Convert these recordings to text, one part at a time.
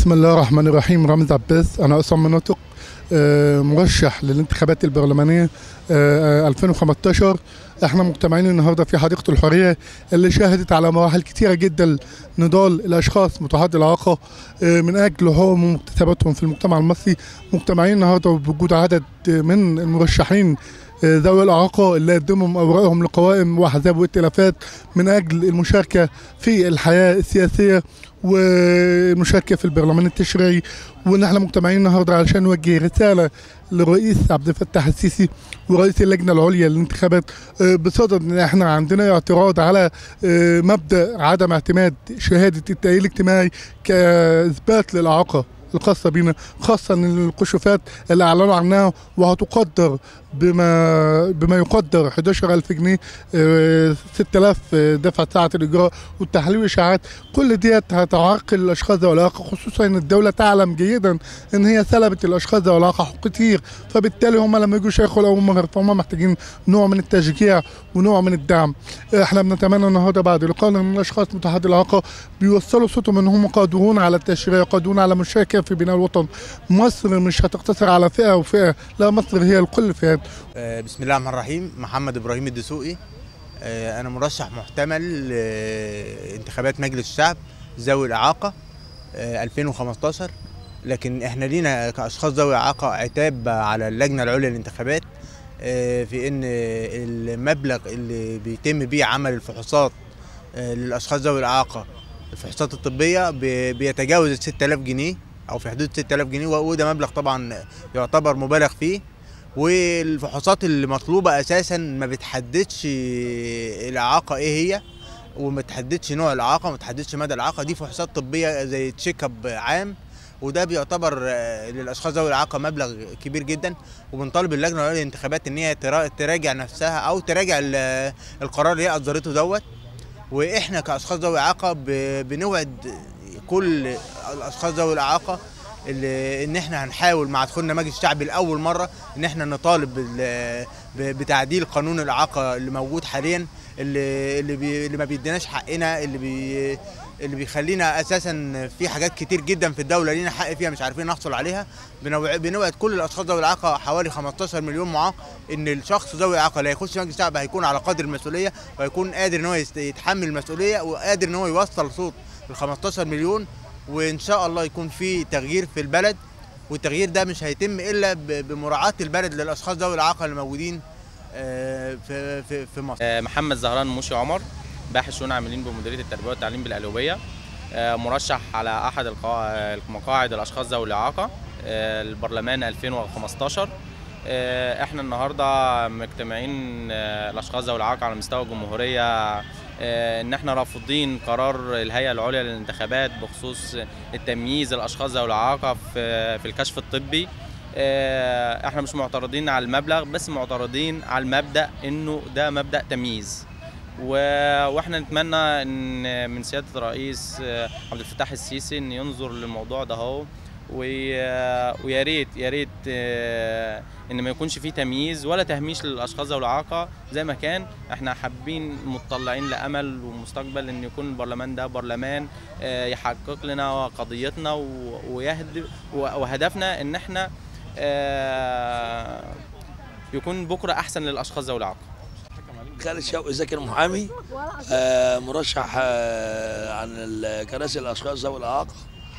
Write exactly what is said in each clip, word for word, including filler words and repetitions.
بسم الله الرحمن الرحيم. رامز عباس، أنا عصام مناطق، آه، مرشح للانتخابات البرلمانية آه، ألفين وخمستاشر. احنا مجتمعين النهارده في حديقة الحرية اللي شهدت على مراحل كتيرة جدا نضال الأشخاص متعدي الإعاقة آه، من أجل حقوقهم ومكتسباتهم في المجتمع المصري. مجتمعين النهارده بوجود عدد من المرشحين آه، ذوي الإعاقة اللي قدموا أوراقهم لقوائم وأحزاب وائتلافات من أجل المشاركة في الحياة السياسية والمشاركة في البرلمان التشريعي. وان احنا مجتمعين النهارده علشان نوجه رساله للرئيس عبد الفتاح السيسي ورئيس اللجنه العليا للانتخابات آه، بصدد ان احنا عندنا اعتراض على آه، مبدا عدم اعتماد شهاده التاهيل الاجتماعي كاثبات للاعاقه الخاصه بنا، خاصه ان الكشوفات اللي اعلنوا عنها وهتقدر بما بما يقدر حداشر ألف جنيه، آه، ستة آلاف دفع ساعه الاجراء والتحليل اشاعات. كل ديت هتعرقل الاشخاص ذوي الاعاقه، خصوصا ان الدوله تعلم جيدا ان هي سلبت الاشخاص ذوي الاعاقه حقوق كتير، فبالتالي هم لما يجوا يشاركوا لاول مره فهم محتاجين نوع من التشجيع ونوع من الدعم. احنا بنتمنى النهارده بعد لقائنا من الاشخاص متعدي الاعاقه بيوصلوا صوتهم ان هم قادرون على التشريع، قادرون على المشاركه في بناء الوطن. مصر مش هتقتصر على فئه وفئه، لا، مصر هي لكل الفئات. بسم الله الرحمن الرحيم. محمد ابراهيم الدسوقي، انا مرشح محتمل لانتخابات مجلس الشعب ذوي الاعاقه ألفين وخمستاشر. لكن احنا لينا كاشخاص ذوي اعاقه عتاب على اللجنه العليا للانتخابات في ان المبلغ اللي بيتم بيه عمل الفحوصات للاشخاص ذوي الاعاقه، الفحوصات الطبيه، بيتجاوز ال ستة آلاف جنيه او في حدود ستة آلاف جنيه، وده مبلغ طبعا يعتبر مبالغ فيه. والفحوصات اللي مطلوبه اساسا ما بتحددش الاعاقه ايه هي، وما تحددش نوع الاعاقه، وما تحددش مدى الاعاقه. دي فحوصات طبيه زي تشيك اب عام، وده بيعتبر للاشخاص ذوي الاعاقه مبلغ كبير جدا. وبنطالب اللجنه العليا للانتخابات ان هي تراجع نفسها او تراجع القرار اللي هي اصدرته دوت. واحنا كاشخاص ذوي اعاقه بنوعد كل الاشخاص ذوي الاعاقه اللي ان احنا هنحاول مع دخولنا مجلس الشعب لاول مره ان احنا نطالب بتعديل قانون الاعاقه اللي موجود حاليا، اللي اللي, بي اللي ما بيديناش حقنا، اللي بي اللي بيخلينا اساسا في حاجات كتير جدا في الدوله لينا حق فيها مش عارفين نحصل عليها. بنوعد كل الاشخاص ذوي الاعاقه، حوالي خمستاشر مليون معاق، ان الشخص ذوي الاعاقه اللي هيخش مجلس الشعب هيكون على قدر المسؤوليه، وهيكون قادر ان هو يتحمل المسؤوليه، وقادر ان هو يوصل صوت ال خمستاشر مليون. وان شاء الله يكون في تغيير في البلد، والتغيير ده مش هيتم الا بمراعاه البلد للاشخاص ذوي الاعاقه اللي موجودين في في في مصر. محمد زهران موشي عمر، باحث شؤون عاملين بمديريه التربيه والتعليم بالقليوبيه، مرشح على احد مقاعد الاشخاص ذوي الاعاقه البرلمان ألفين وخمستاشر. احنا النهارده مجتمعين الاشخاص ذوي الاعاقه على مستوى الجمهوريه ان احنا رافضين قرار الهيئه العليا للانتخابات بخصوص التمييز الاشخاص ذوي الاعاقه في في الكشف الطبي. احنا مش معترضين على المبلغ، بس معترضين على المبدا انه ده مبدا تمييز. واحنا نتمنى ان من سياده الرئيس عبد الفتاح السيسي ان ينظر للموضوع ده اهو، ويا ريت يا ريت ان ما يكونش فيه تمييز ولا تهميش للاشخاص ذوي الاعاقه زي ما كان. احنا حابين مطلعين لامل ومستقبل ان يكون البرلمان ده برلمان يحقق لنا قضيتنا ويهدف، وهدفنا ان احنا يكون بكره احسن للاشخاص ذوي الاعاقه. خالد شوقي زكي المحامي، مرشح عن كراسي الاشخاص ذوي الاعاقه،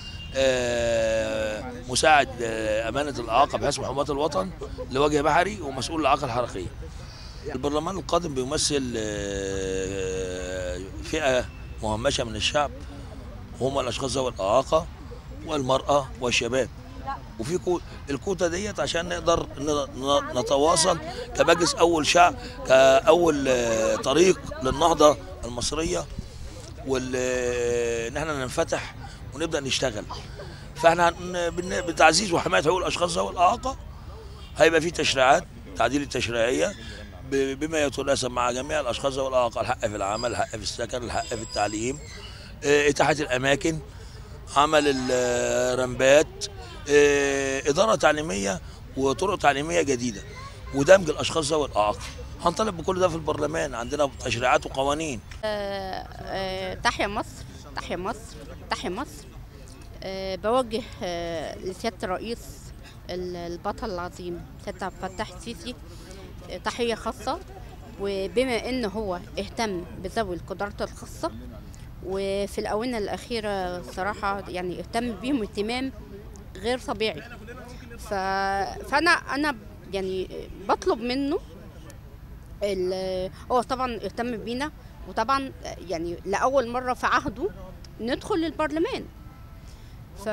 مساعد امانه الاعاقه بحسب حماة الوطن لوجه بحري، ومسؤول الاعاقه الحركيه. البرلمان القادم بيمثل فئه مهمشه من الشعب، وهم الاشخاص ذوي الاعاقه والمراه والشباب. وفي الكوتا ديت عشان نقدر نتواصل كمجلس اول شعب، كاول طريق للنهضه المصريه، وان احنا ننفتح ونبدا نشتغل. فاحنا بتعزيز وحمايه حقوق الاشخاص ذوي الاعاقه هيبقى في تشريعات، تعديل التشريعيه بما يتناسب مع جميع الاشخاص ذوي الاعاقه، الحق في العمل، الحق في السكن، الحق في التعليم، اتاحه الاماكن، عمل الرمبات، اداره تعليميه وطرق تعليميه جديده، ودمج الاشخاص ذوي الاعاقه. هنطالب بكل ده في البرلمان، عندنا تشريعات وقوانين. تحيا مصر، تحيا مصر، تحيا مصر. أه بوجه أه لسيادة الرئيس البطل العظيم سيادة عبد الفتاح السيسي أه تحية خاصة، وبما إنه هو اهتم بذوي القدرات الخاصة، وفي الآونة الأخيرة صراحة يعني اهتم بيهم اهتمام غير طبيعي. فأنا أنا يعني بطلب منه، هو طبعا اهتم بينا، وطبعا يعني لأول مرة في عهده ندخل للبرلمان. ف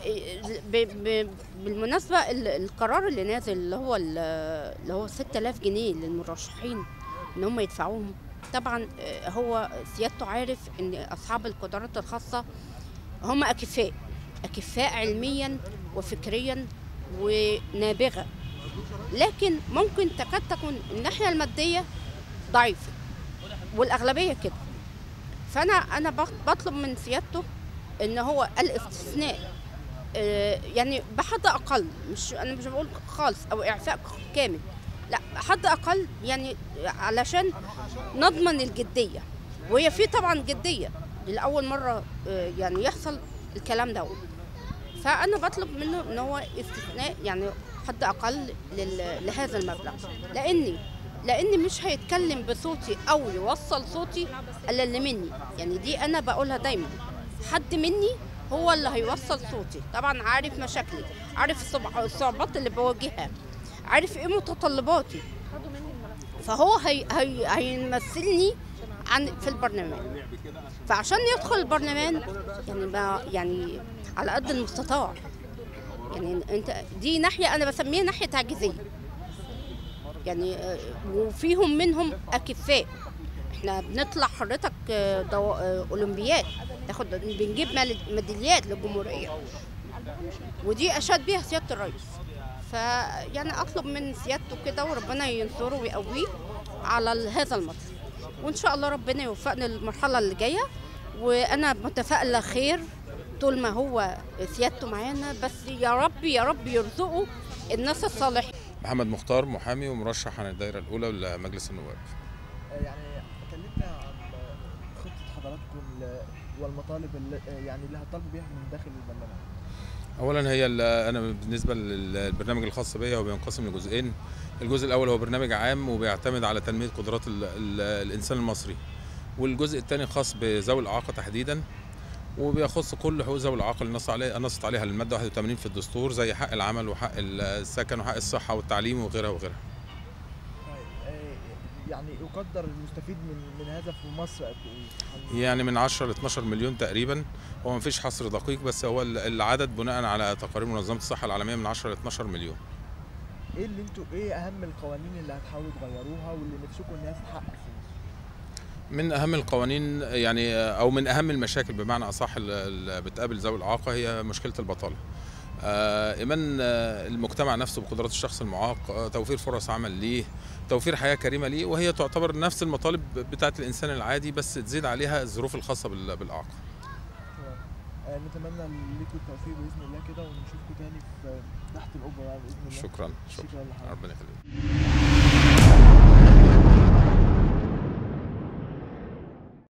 بالمناسبة القرار اللي نازل اللي هو اللي هو ستة آلاف جنيه للمرشحين ان هم يدفعوهم، طبعا هو سيادته عارف ان اصحاب القدرات الخاصة هم اكفاء اكفاء علميا وفكريا ونابغة، لكن ممكن تكاد تكون الناحية المادية ضعيفة والاغلبية كده. فانا انا بطلب من سيادته ان هو الاستثناء يعني بحد اقل، مش انا مش بقول خالص او اعفاء كامل، لا حد اقل، يعني علشان نضمن الجديه، وهي في طبعا جديه لاول مره يعني يحصل الكلام ده. فانا بطلب منه ان هو استثناء يعني حد اقل لهذا المبلغ، لاني لاني مش هيتكلم بصوتي او يوصل صوتي الا اللي مني، يعني دي انا بقولها دايما، حد مني هو اللي هيوصل صوتي. طبعا عارف مشاكلي، عارف الصعوبات اللي بواجهها، عارف ايه متطلباتي، فهو هي هي هيمثلني عن في البرلمان. فعشان يدخل البرلمان يعني ما يعني على قد المستطاع، يعني انت دي ناحيه انا بسميها ناحيه تعجيزيه، يعني وفيهم منهم اكفاء. احنا بنطلع حضرتك دو... اولمبياد، ناخد بنجيب ميداليات للجمهوريه، ودي اشاد بيها سياده الرئيس. فيعني اطلب من سيادته كده وربنا ينصره ويقويه على هذا المطلب، وان شاء الله ربنا يوفقنا للمرحله اللي جايه، وانا متفائله خير طول ما هو سيادته معانا، بس يا رب يا رب يرزقه الناس الصالحين. محمد مختار، محامي ومرشح عن الدائره الاولى لمجلس النواب. يعني كلمنا عن خطه حضراتكم والمطالب اللي يعني اللي هتطالبوا بيها من داخل البرلمان. اولا هي انا بالنسبه للبرنامج الخاص بيا هو بينقسم لجزئين. الجزء الاول هو برنامج عام وبيعتمد على تنميه قدرات ال ال الانسان المصري، والجزء الثاني خاص بذوي الاعاقه تحديدا، وبيخص كل حقوق ذوي الاعاقه اللي نص عليها نصت عليها الماده واحد وثمانين في الدستور، زي حق العمل وحق السكن وحق الصحه والتعليم وغيرها وغيرها. يعني يقدر المستفيد من من هذا في مصر قد ايه؟ يعني من عشرة ل اتناشر مليون تقريبا، هو ما فيش حصر دقيق، بس هو العدد بناء على تقارير منظمه الصحه العالميه من عشرة ل اتناشر مليون. ايه اللي انتوا ايه اهم القوانين اللي هتحاولوا تغيروها واللي نفسكم انها تتحقق في مصر؟ من اهم القوانين يعني او من اهم المشاكل بمعنى اصح اللي بتقابل ذوي الاعاقه هي مشكله البطاله. ايمان المجتمع نفسه بقدرات الشخص المعاق، توفير فرص عمل ليه، توفير حياه كريمه ليه، وهي تعتبر نفس المطالب بتاعه الانسان العادي، بس تزيد عليها الظروف الخاصه بالاعاقه. نتمنى لكم التوفيق باذن الله كده، ونشوفكم تاني في تحت القبه باذن الله. شكرا شكرا, شكرا ربنا يخليك.